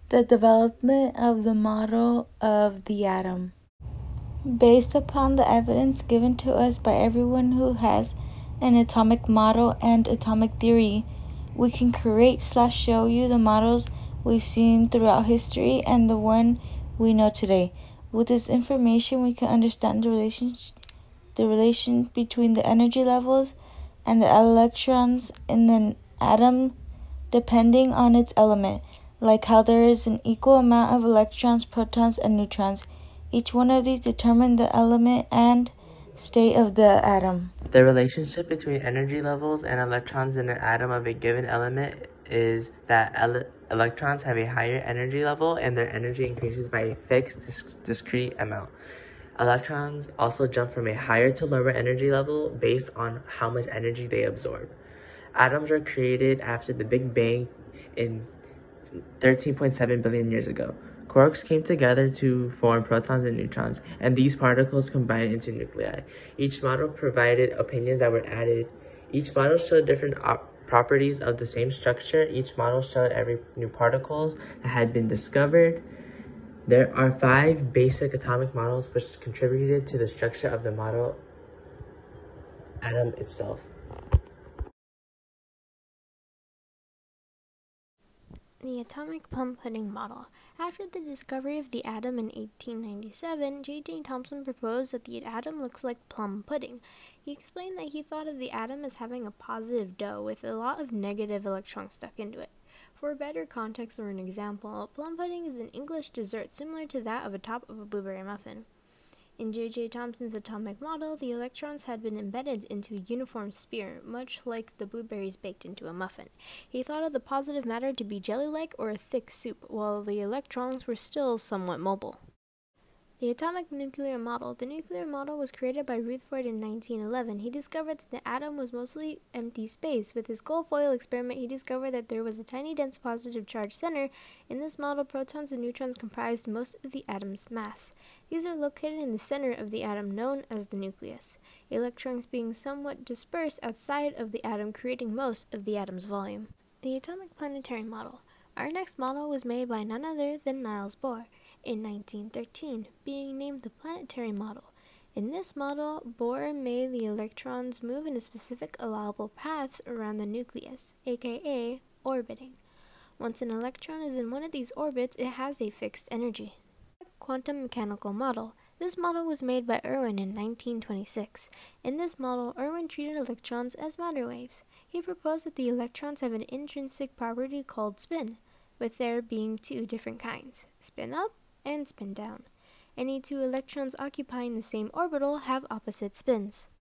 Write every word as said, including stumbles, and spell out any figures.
The development of the model of the atom. Based upon the evidence given to us by everyone who has an atomic model and atomic theory, we can create slash show you the models we've seen throughout history and the one we know today. With this information, we can understand the relation, the relation between the energy levels and the electrons in the atom depending on its element, like how there is an equal amount of electrons, protons, and neutrons. Each one of these determine the element and state of the atom. The relationship between energy levels and electrons in an atom of a given element is that ele electrons have a higher energy level and their energy increases by a fixed, dis discrete amount. Electrons also jump from a higher to lower energy level based on how much energy they absorb. Atoms were created after the Big Bang in thirteen point seven billion years ago. Quarks came together to form protons and neutrons, and these particles combined into nuclei. Each model provided opinions that were added. Each model showed different properties of the same structure. Each model showed every new particles that had been discovered. There are five basic atomic models which contributed to the structure of the model atom itself. The atomic plum pudding model. After the discovery of the atom in eighteen ninety-seven, J J Thomson proposed that the atom looks like plum pudding. He explained that he thought of the atom as having a positive dough with a lot of negative electrons stuck into it. For a better context or an example, plum pudding is an English dessert similar to that of the top of a blueberry muffin. In J J Thomson's atomic model, the electrons had been embedded into a uniform sphere, much like the blueberries baked into a muffin. He thought of the positive matter to be jelly-like or a thick soup, while the electrons were still somewhat mobile. The atomic nuclear model. The nuclear model was created by Rutherford in nineteen eleven. He discovered that the atom was mostly empty space. With his gold foil experiment, he discovered that there was a tiny dense positive charge center. In this model, protons and neutrons comprised most of the atom's mass. These are located in the center of the atom, known as the nucleus, electrons being somewhat dispersed outside of the atom, creating most of the atom's volume. The atomic planetary model. Our next model was made by none other than Niels Bohr in nineteen thirteen, being named the planetary model. In this model, Bohr made the electrons move in specific allowable paths around the nucleus, aka orbiting. Once an electron is in one of these orbits, it has a fixed energy. Quantum mechanical model. This model was made by Irwin in nineteen twenty-six. In this model, Irwin treated electrons as matter waves. He proposed that the electrons have an intrinsic property called spin, with there being two different kinds, spin up and spin down. Any two electrons occupying the same orbital have opposite spins.